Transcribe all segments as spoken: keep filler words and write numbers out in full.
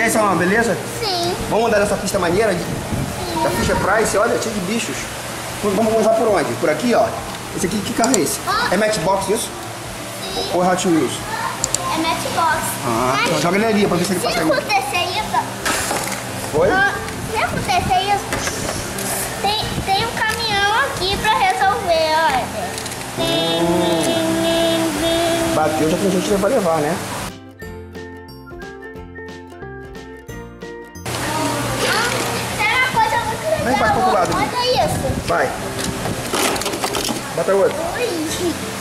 aí, Samuel, beleza? Sim. Vamos andar nessa pista maneira de, da Fisher Price, olha, cheio de bichos. Vamos começar por onde? Por aqui, ó. Esse aqui, que carro é esse? Ah. É Matchbox isso? Sim. Ou é Hot Wheels? É Matchbox. Ah, Mas, então joga ele ali pra ver se ele se passa aí. acontecer isso... Oi? Ah, se acontecer isso, tem, tem um caminhão aqui pra resolver, olha. Hum. Bateu, já tem gente que vai levar, né? Tem uma coisa muito legal. Vem para o outro lado. Olha isso. Vai. Bota outro. Ui.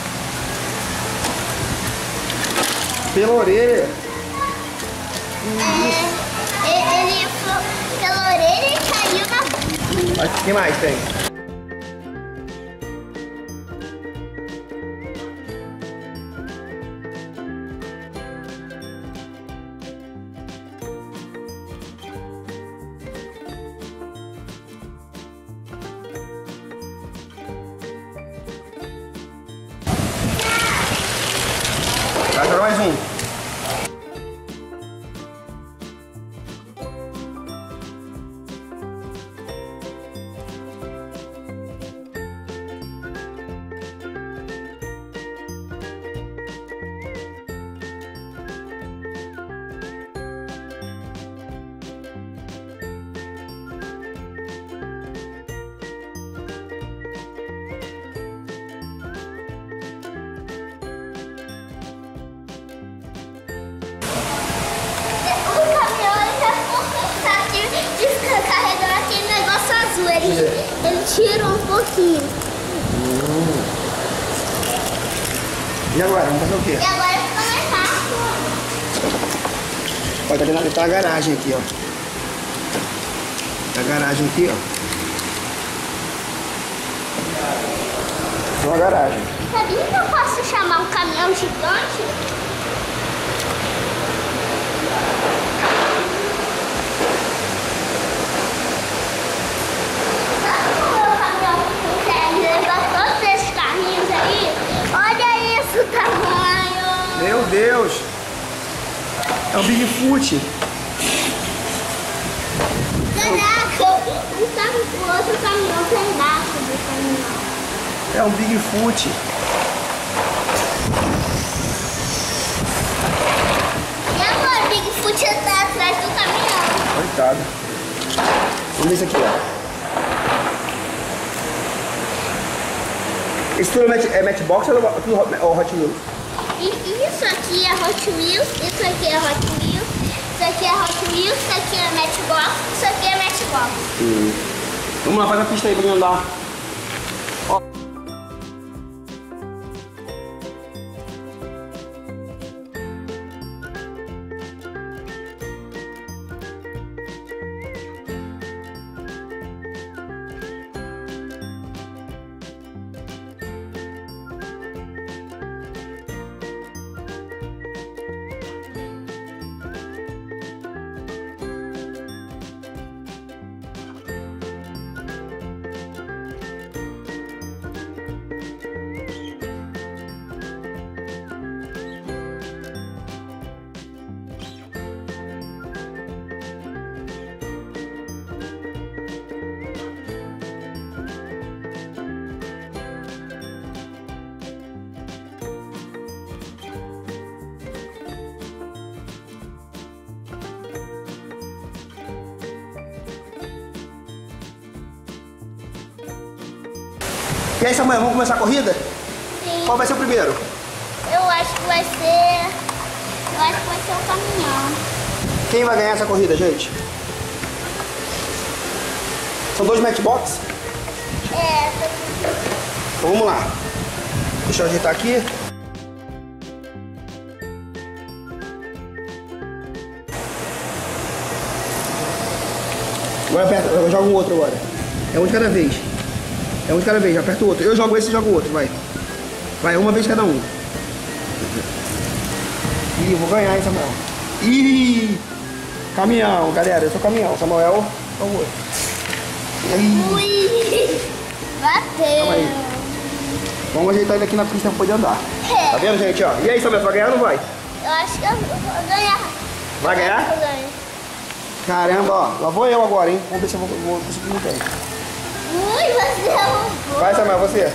Pela orelha. É, ele foi pela orelha e caiu na... Mas o que mais tem? Vai jogar mais um. Ele, ele tirou um pouquinho. Hum. E agora? Vamos fazer o quê? E agora fica mais fácil. Olha, tá vendo? Tá a garagem aqui, ó. Tá a garagem aqui, ó. Tem uma garagem. Sabia que eu posso chamar um caminhão gigante? Meu Deus! É um Bigfoot! Caraca! Um sabe o outro caminhão, um pedaço do caminhão. É um Bigfoot! E agora o Bigfoot tá atrás do caminhão. Coitado! Vamos ver isso aqui, ó. Esse tudo é, match, é Matchbox ou é tudo Hot Wheels? Isso aqui é Hot Wheels, isso aqui é Hot Wheels, isso aqui é Hot Wheels, isso aqui é Matchbox, isso aqui é Matchbox. Hum. Vamos lá, faz a pista aí pra mim andar. Ó. E aí, Samuel, vamos começar a corrida? Sim. Qual vai ser o primeiro? Eu acho que vai ser... Eu acho que vai ser o caminhão. Quem vai ganhar essa corrida, gente? São dois Matchbox? É, Então vamos lá. Deixa eu ajeitar aqui. Agora aperta, eu jogo o outro agora. É um de cada vez. É um de cada vez, aperta o outro. Eu jogo esse e jogo o outro, vai. Vai, uma vez cada um. Ih, eu vou ganhar, hein, Samuel. Ih! Caminhão, galera, eu sou caminhão. Samuel é o outro. Ih. ui! Bateu! Calma aí. Vamos ajeitar ele aqui na pista pra poder andar. É. Tá vendo, gente? Ó. E aí, Samuel, você vai ganhar ou não vai? Eu acho que eu vou ganhar. Vai ganhar? Eu ganho. Caramba, ó. Lá vou eu agora, hein? Vamos ver se eu vou, vou conseguir no tempo. Ui, você roubou. Vai, Samuel, você.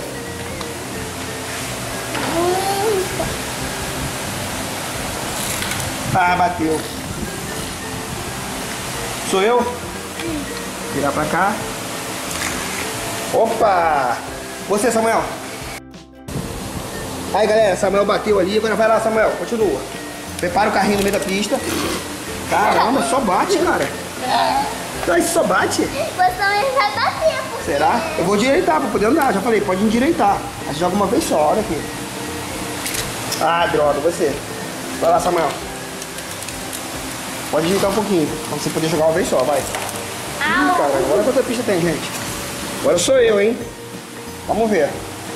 Ah, bateu. Sou eu? Virar pra cá. Opa! Você, Samuel. Aí, galera, Samuel bateu ali. Agora vai lá, Samuel. Continua. Prepara o carrinho no meio da pista. Caramba, só bate, cara. Então, isso só bate. Você vai bater. Porque... Será? Eu vou direitar pra poder andar. Já falei, pode endireitar. A gente joga uma vez só, olha aqui. Ah, droga, você. Vai lá, Samuel. Pode direitar um pouquinho, pra você poder jogar uma vez só, vai. Ih, cara, agora quanta pista tem, gente? Agora sou eu, hein? Vamos ver.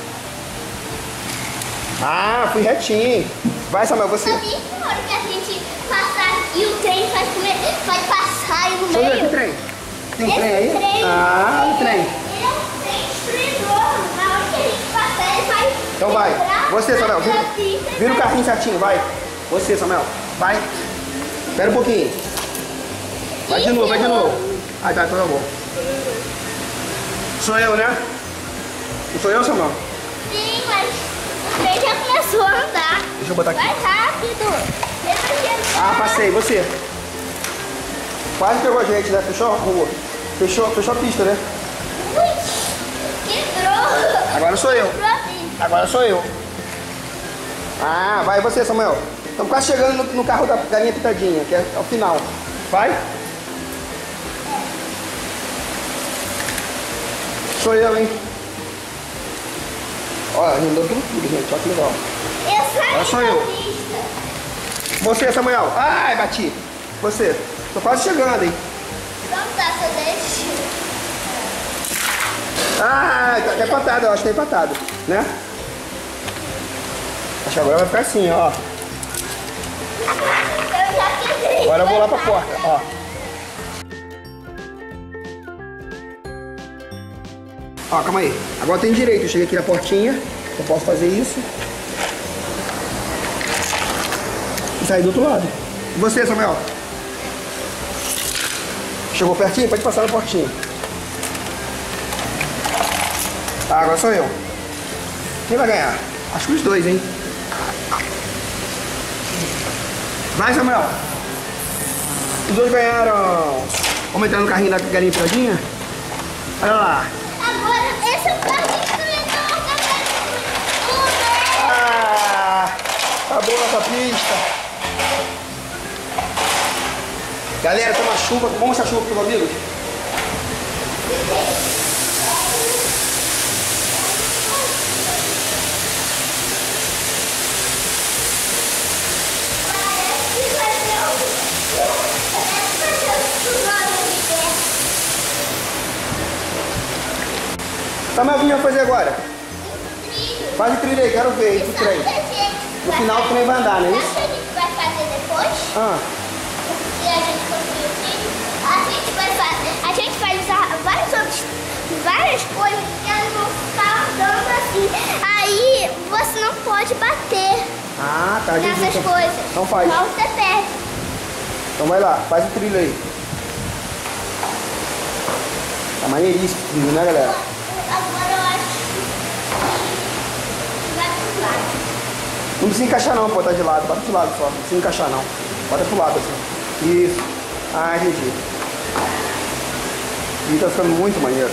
Ah, fui retinho. Vai, Samuel, você. Sabia que na hora que a gente passar e o trem vai, comer, vai passar no Deixa eu ver meio? aqui o trem. Tem um Esse trem aí? trem, Ah, o trem. Ele é um trem destruidor. Na hora que a gente passar, ele vai... Então vai. entrar Você, Samuel, na vira, pista e vira o vai- carrinho certinho, vai. Você, Samuel, vai. Espera um pouquinho. Vai de novo, vai de novo. Ah, tá, então eu vou. Sou eu, né? Não sou eu, Samuel? Sim, mas o trem já começou a andar. Deixa eu botar aqui. Vai rápido. Ele vai Ah, entrar. passei, você. Quase pegou a gente, né? Fechou a rua. Fechou, fechou a pista, né? Ui, quebrou. Agora sou eu. Quebrou assim. Agora sou eu. Ah, vai você, Samuel. Estamos quase chegando no, no carro da galinha pitadinha, que é o final. Vai. Sou eu, hein? Olha, andou tudo, tudo, gente. Olha que legal. Eu saí Agora sou da eu. pista. Você, Samuel. Ai, bati. Você. Tô quase chegando, hein? Então tá, só deixa. Ah, tá até empatado, eu acho que tá empatado, né? Acho que agora vai ficar assim, ó. Eu já quebrei. Agora eu vou lá pra porta, ó. Ó, calma aí. Agora tem direito. Eu cheguei aqui na portinha. Eu posso fazer isso. E sair do outro lado. E você, Samuel? Chegou pertinho? Pode passar na portinha. Ah, agora sou eu. Quem vai ganhar? Acho que os dois, hein? Vai, Samuel. Os dois ganharam. Vamos entrar no carrinho da galinha pitadinha? Olha lá. Agora, esse é o carrinho destruidor da galinha. Ah, acabou nossa pista. Galera, tá uma chuva. Vamos mostrar a chuva para os amigos? Samuel, o que vai fazer agora? Faz o trilho aí, quero ver esse trem. No final o trem vai andar, não é isso? Sabe o que a gente vai fazer depois? Ah, Se a gente construir o trilho, a gente vai fazer, a gente vai usar vários outros, várias coisas que elas vão ficar andando assim. Aí você não pode bater ah tá. nessas Então, coisas. então faz. Senão você perde. Então vai lá, faz o trilho aí. Tá maneiríssimo o trilho, né, galera? Agora eu acho que vai pro lado. Não precisa encaixar não, pô, tá de lado. Bota de lado só, não precisa encaixar não. Bota pro lado assim. Isso. Ah, entendi. E tá ficando muito maneiro.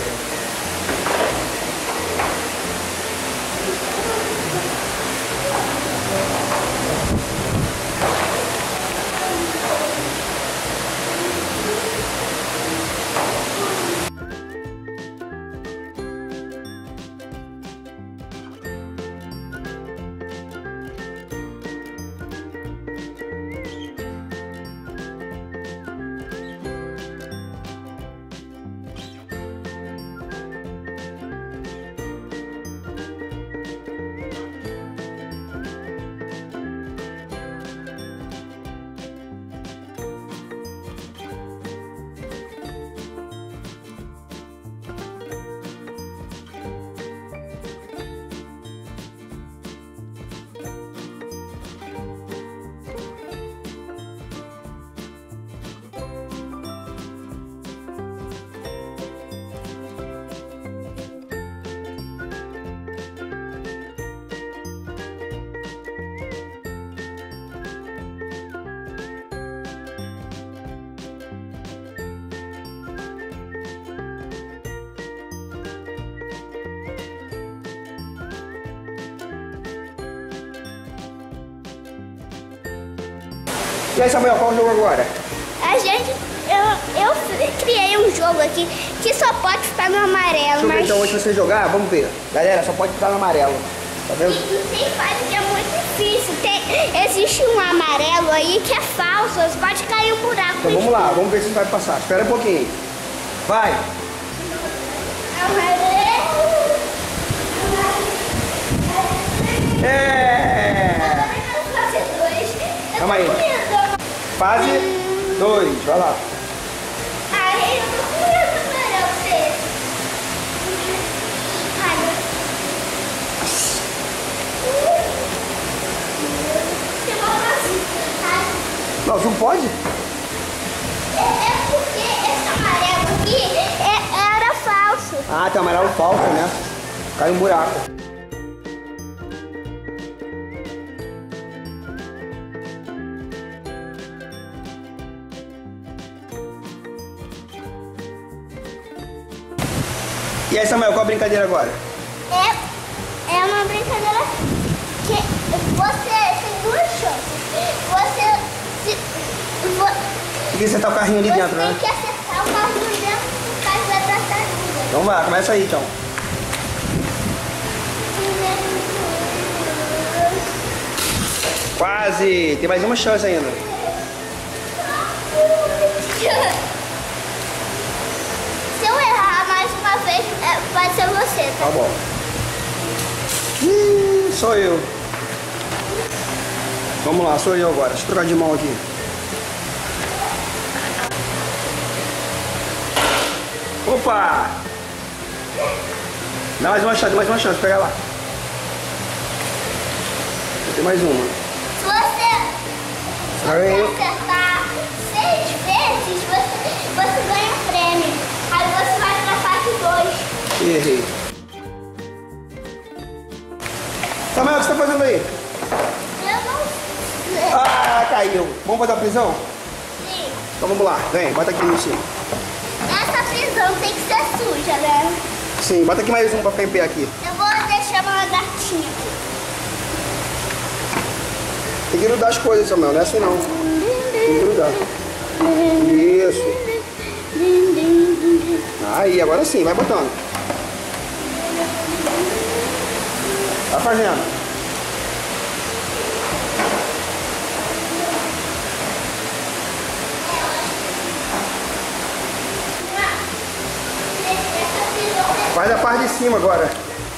E aí, Samuel, qual é o jogo agora? A gente, eu, eu criei um jogo aqui que só pode ficar no amarelo, Deixa eu ver, mas... então, antes de você jogar, vamos ver. Galera, só pode ficar no amarelo. Tá vendo? E tem fase que é muito difícil. Tem, existe um amarelo aí que é falso, você pode cair um buraco. Então vamos lá, vamos ver se vai passar. Espera um pouquinho. Vai! É! Calma aí. Fase dois, vai lá. Ai, eu tô com medo do amarelo desse. Ai, meu Deus. Não, não pode? É, é porque esse amarelo aqui é, era falso. Ah, tem amarelo falso, né? Cai um buraco. E aí, Samuel, qual a brincadeira agora? É, é uma brincadeira que você tem duas chances. Você, se, vo, Tem que acertar o carrinho ali você dentro, tem né? que acertar o carro dentro do carro e vai pra saída. Então vai, começa aí, então. Quase! Tem mais uma chance ainda. Se eu errar mais uma vez, é, vai ser você, tá? Tá bom. Ih, sou eu. Vamos lá, sou eu agora. Deixa eu trocar de mão aqui. Opa! Dá mais uma chance, mais uma chance. Pega lá. Tem mais uma. Se você, se Aí. você acertar seis vezes, você, você ganha um prêmio. Aí você vai pra fase dois. Errei. Samuel, o que você tá fazendo aí? Eu não sei. Ah, caiu. Vamos fazer a prisão? Sim. Então vamos lá. Vem, bota aqui em cima. Essa prisão tem que ser suja, né? Sim, bota aqui mais um pra ficar em pé aqui. Eu vou deixar uma lagartinha aqui. Tem que grudar as coisas, Samuel. Não é assim não. Tem que grudar. Isso. Aí, agora sim, vai botando. Tá fazendo. Faz a parte de cima agora.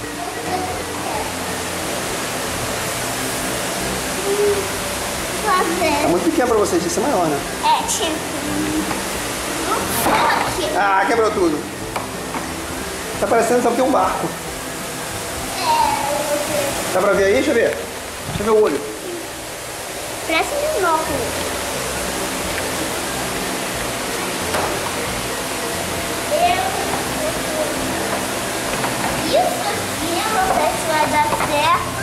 Tá Fazer. muito pequeno pra você, tinha que ser maior, né? É, tipo. Aqui. Ah, quebrou tudo. Tá parecendo que tem um barco. Dá pra ver aí? Deixa eu ver. Deixa eu ver o olho. Parece um binóculo. Isso aqui, não sei se vai dar certo.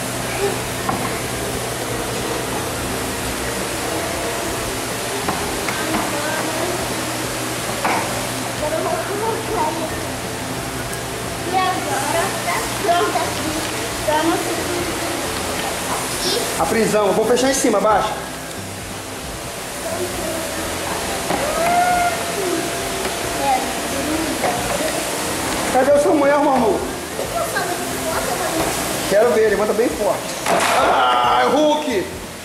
Agora eu vou colocar ele. E agora tá pronto aqui. Vamos aqui. A prisão. Eu vou fechar em cima, abaixo. Cadê o Samuel, mamão? Quero ver, levanta bem forte. Ah, Hulk!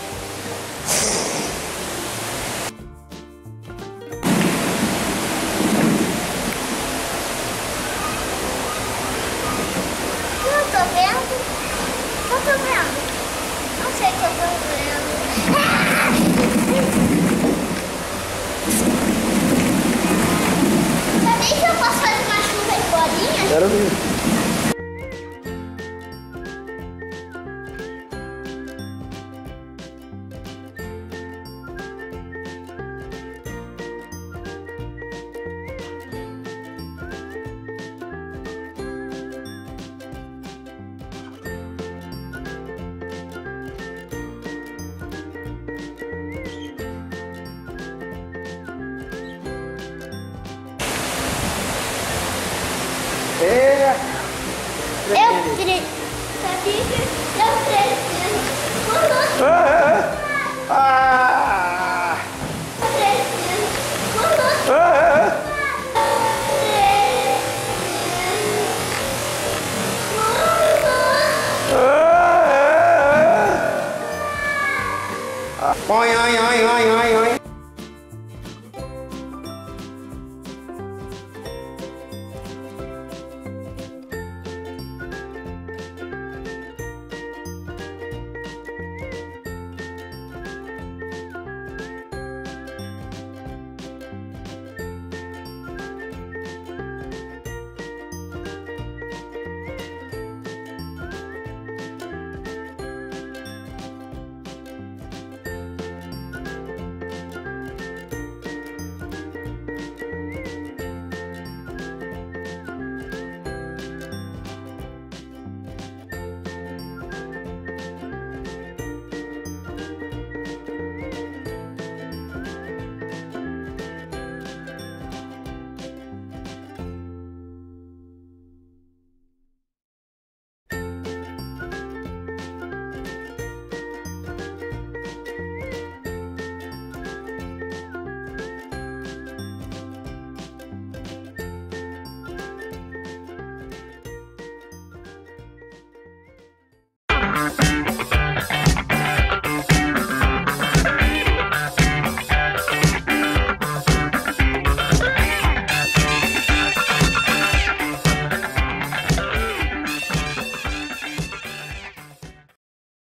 Eu tô vendo. Eu tô vendo. Não sei o que eu tô vendo. Sabia que eu posso fazer uma chuva em bolinha? Quero ver. É. Eu tre... Sabia que eu preciso. Ah, ah, ah. ai, ai, ai,